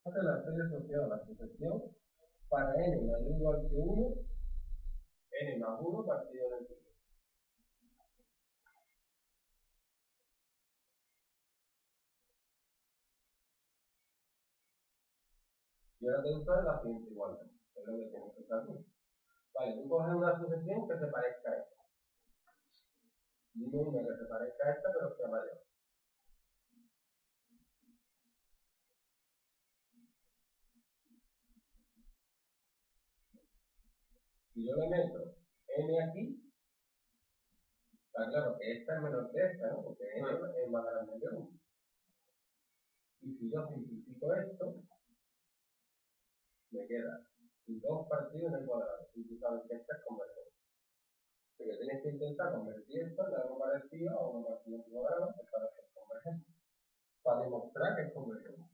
Esta es la estoy asociada a la sucesión para n mayor o igual que 1, n más 1 partido en el primero. Y ahora tengo que usar la siguiente igualdad, que es lo que tienes que usar tú. Vale, tú coges una sucesión que se parezca a esta. Dime una que se parezca a esta, pero sea mayor. Si yo le meto n aquí, está claro que esta es menor que esta, ¿no? Porque n es más grande que 1. Y si yo simplifico esto, me queda 2 partido en el cuadrado. Y tú sabes que esta es convergencia. Porque tienes que intentar convertir esto en algo parecido a 1 partido en cuadrado, que para ser convergente. Para demostrar que es convergente.